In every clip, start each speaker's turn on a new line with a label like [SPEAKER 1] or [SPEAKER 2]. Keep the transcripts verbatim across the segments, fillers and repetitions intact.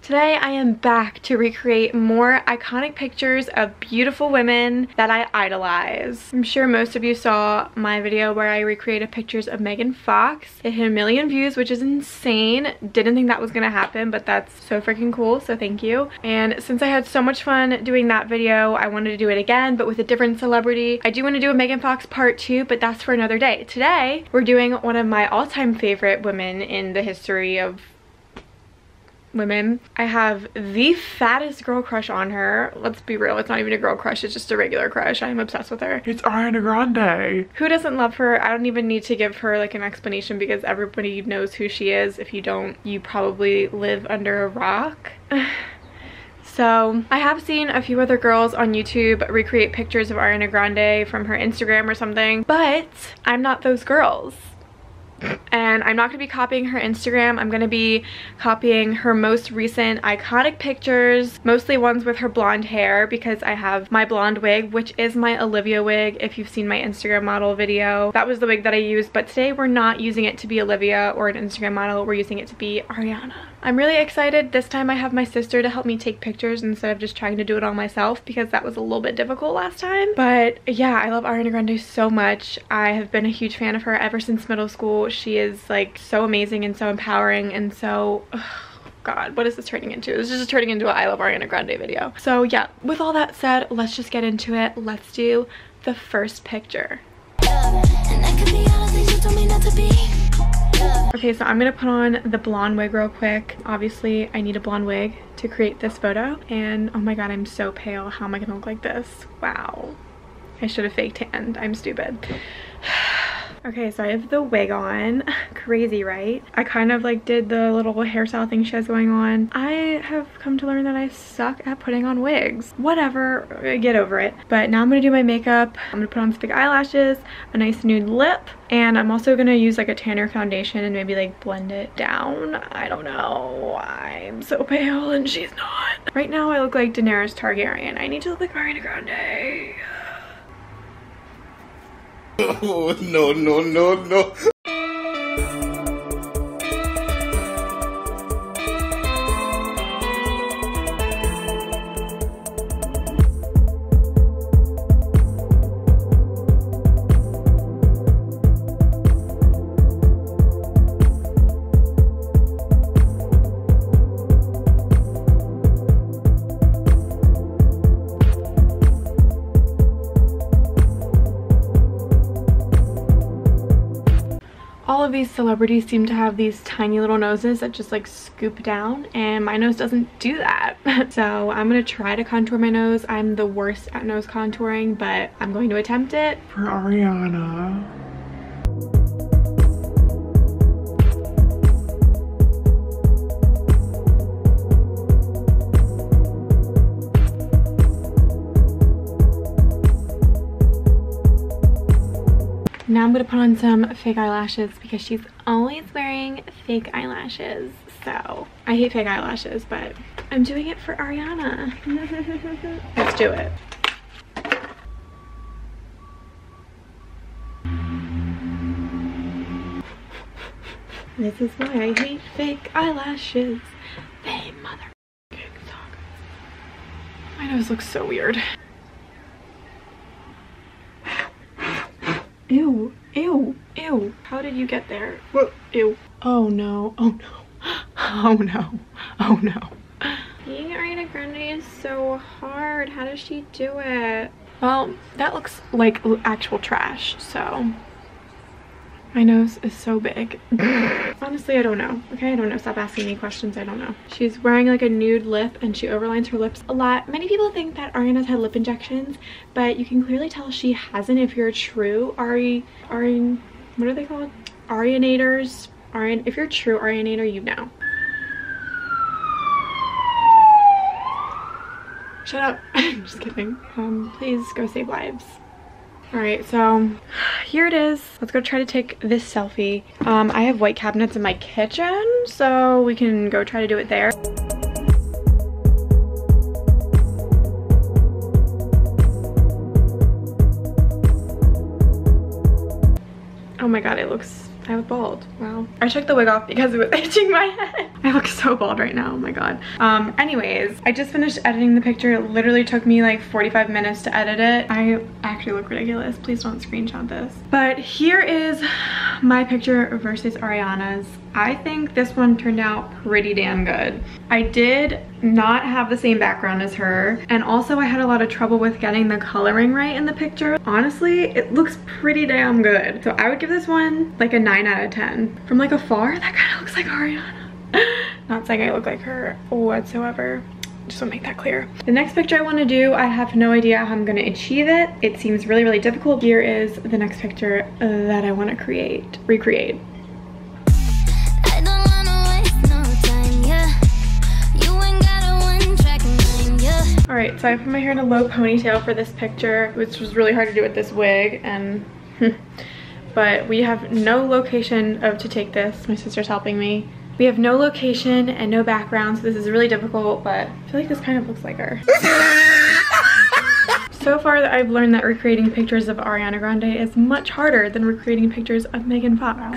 [SPEAKER 1] Today I am back to recreate more iconic pictures of beautiful women that I idolize. I'm sure most of you saw my video where I recreated pictures of Megan Fox. It hit a million views, which is insane. Didn't think that was gonna happen, but that's so freaking cool, so thank you. And since I had so much fun doing that video, I wanted to do it again, but with a different celebrity. I do want to do a Megan Fox part two, but that's for another day. Today, we're doing one of my all-time favorite women in the history of women. I have the fattest girl crush on her. Let's be real, it's not even a girl crush, it's just a regular crush. I'm obsessed with her.
[SPEAKER 2] It's Ariana Grande.
[SPEAKER 1] Who doesn't love her? I don't even need to give her like an explanation because everybody knows who she is. If you don't, you probably live under a rock. So I have seen a few other girls on YouTube recreate pictures of Ariana Grande from her Instagram or something, but I'm not those girls. And I'm not going to be copying her Instagram. I'm going to be copying her most recent iconic pictures, mostly ones with her blonde hair because I have my blonde wig, which is my Olivia wig. If you've seen my Instagram model video, that was the wig that I used, but today we're not using it to be Olivia or an Instagram model. We're using it to be Ariana. I'm really excited. This time I have my sister to help me take pictures instead of just trying to do it all myself because that was a little bit difficult last time. But yeah, I love Ariana Grande so much. I have been a huge fan of her ever since middle school. She is like so amazing and so empowering and so, oh God, what is this turning into? This is just turning into an I love Ariana Grande video. So yeah, with all that said, let's just get into it. Let's do the first picture. Okay, so I'm gonna put on the blonde wig real quick. Obviously, I need a blonde wig to create this photo. And oh my God, I'm so pale. How am I gonna look like this? Wow. I should have fake tanned. I'm stupid. Okay, so I have the wig on. Crazy, right? I kind of like did the little hairstyle thing she has going on. I have come to learn that I suck at putting on wigs. Whatever, get over it. But now I'm gonna do my makeup. I'm gonna put on some big eyelashes, a nice nude lip, and I'm also gonna use like a tanner foundation and maybe like blend it down. I don't know. I'm so pale and she's not. Right now I look like Daenerys Targaryen. I need to look like Ariana Grande.
[SPEAKER 2] Oh, no, no, no, no.
[SPEAKER 1] All of these celebrities seem to have these tiny little noses that just like scoop down, and my nose doesn't do that. So I'm gonna try to contour my nose. I'm the worst at nose contouring, but I'm going to attempt it.
[SPEAKER 2] For Ariana.
[SPEAKER 1] Now I'm gonna put on some fake eyelashes because she's always wearing fake eyelashes. So I hate fake eyelashes, but I'm doing it for Ariana. Let's do it. This is why I hate fake eyelashes. They mother suck. My nose looks so weird. Ew, ew, ew. How did you get there? What? Ew. Oh no, oh no, oh no, oh no. Being Ariana Grande is so hard. How does she do it? Well, that looks like actual trash, so. My nose is so big. Honestly, I don't know. Okay, I don't know. Stop asking me questions. I don't know. She's wearing like a nude lip and she overlines her lips a lot. Many people think that Ariana's had lip injections, but you can clearly tell she hasn't if you're a true Ari, Ari, what are they called? Arianators. Arian, if you're a true Arianator, you know. Shut up. I'm just kidding. Um, please go save lives. Alright, so here it is. Let's go try to take this selfie. Um, I have white cabinets in my kitchen, so we can go try to do it there. Oh my god, it looks I was bald. Wow. I took the wig off because it was itching my head. I look so bald right now. Oh my god. Um, anyways, I just finished editing the picture. It literally took me like forty-five minutes to edit it. I actually look ridiculous. Please don't screenshot this. But here is my picture versus Ariana's. I think this one turned out pretty damn good. I did not have the same background as her, and also I had a lot of trouble with getting the coloring right in the picture. Honestly, it looks pretty damn good. So I would give this one like a nine out of ten. From like afar, that kind of looks like Ariana. Not saying I look like her whatsoever. Just want to make that clear. The next picture I want to do, I have no idea how I'm going to achieve it. It seems really, really difficult. Here is the next picture that I want to create, recreate. All right, so I put my hair in a low ponytail for this picture, which was really hard to do with this wig, and but we have no location of to take this. My sister's helping me. We have no location and no background, so this is really difficult, but I feel like this kind of looks like her. So far that I've learned that recreating pictures of Ariana Grande is much harder than recreating pictures of Megan Fox.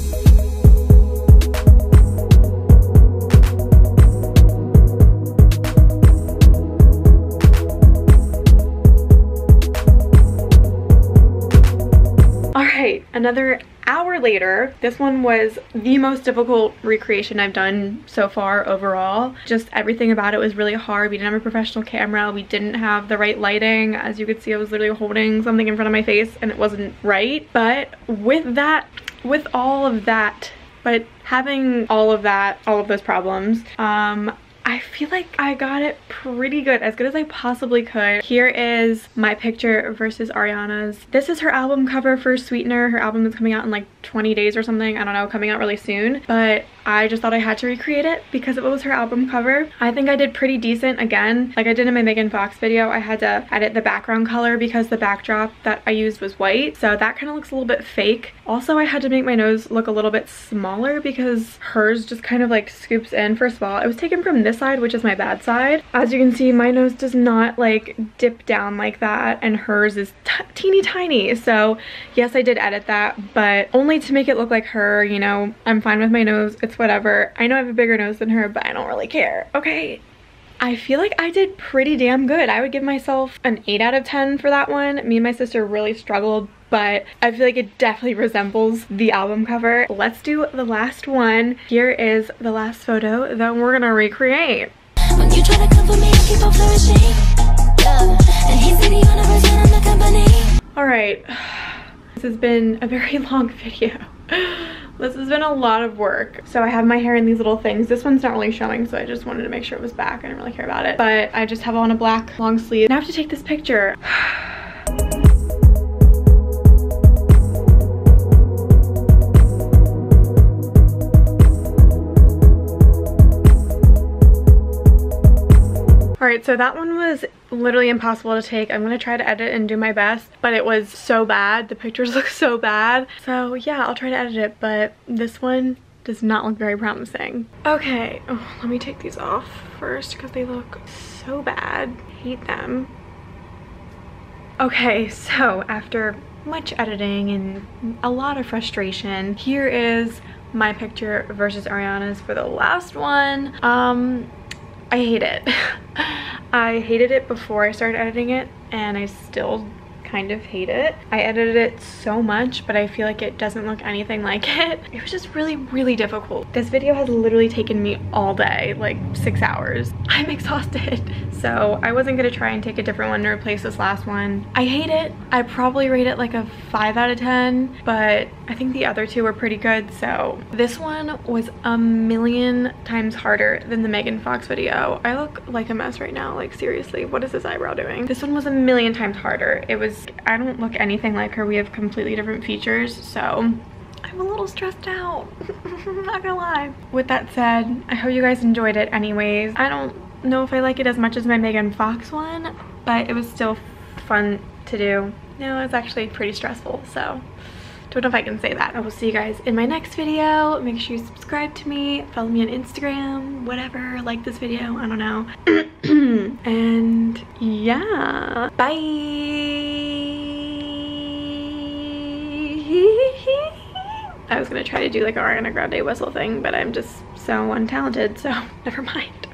[SPEAKER 1] Another hour later, this one was the most difficult recreation I've done so far overall. Just everything about it was really hard. We didn't have a professional camera. We didn't have the right lighting. As you could see, I was literally holding something in front of my face and it wasn't right. But with that, with all of that, but having all of that, all of those problems, um, I feel like I got it pretty good, as good as I possibly could. Here is my picture versus Ariana's. This is her album cover for Sweetener. Her album is coming out in like twenty days or something. I don't know, coming out really soon. But I just thought I had to recreate it because it was her album cover. I think I did pretty decent. Again, like I did in my Megan Fox video, I had to edit the background color because the backdrop that I used was white. So that kind of looks a little bit fake. Also, I had to make my nose look a little bit smaller because hers just kind of like scoops in. First of all, it was taken from this side, which is my bad side. As you can see, my nose does not like dip down like that, and hers is teeny tiny. So yes, I did edit that, but only to make it look like her. You know, I'm fine with my nose. It's whatever. I know I have a bigger nose than her, but I don't really care. Okay. I feel like I did pretty damn good. I would give myself an eight out of ten for that one. Me and my sister really struggled, but I feel like it definitely resembles the album cover. Let's do the last one. Here is the last photo that we're gonna recreate. When you try to cover me, I keep on flourishing. Yeah. And he's in the universe and I'm the company. All right, this has been a very long video. This has been a lot of work. So I have my hair in these little things. This one's not really showing, so I just wanted to make sure it was back. I didn't really care about it. But I just have on a black long sleeve. Now I have to take this picture. Alright, so that one was literally impossible to take. I'm gonna try to edit and do my best, but it was so bad. The pictures look so bad. So yeah, I'll try to edit it, but this one does not look very promising. Okay, oh, let me take these off first because they look so bad. Hate them. Okay, so after much editing and a lot of frustration, here is my picture versus Ariana's for the last one. Um, I hate it. I hated it before I started editing it, and I still kind of hate it. I edited it so much, but I feel like it doesn't look anything like it. It was just really, really difficult. This video has literally taken me all day, like six hours. I'm exhausted. So I wasn't gonna try and take a different one to replace this last one. I hate it. I probably rate it like a five out of ten, but I think the other two were pretty good. So this one was a million times harder than the Megan Fox video. I look like a mess right now. Like seriously, what is this eyebrow doing? This one was a million times harder. It was, I don't look anything like her. We have completely different features, so I'm a little stressed out. I'm not gonna lie. With that said, I hope you guys enjoyed it anyways. I don't know if I like it as much as my Megan Fox one, but it was still fun to do. No, it's actually pretty stressful, so don't know if I can say that. I will see you guys in my next video. Make sure you subscribe to me, follow me on Instagram, whatever, like this video, I don't know. And yeah, bye. I was gonna try to do like an Ariana Grande whistle thing, but I'm just so untalented, so never mind.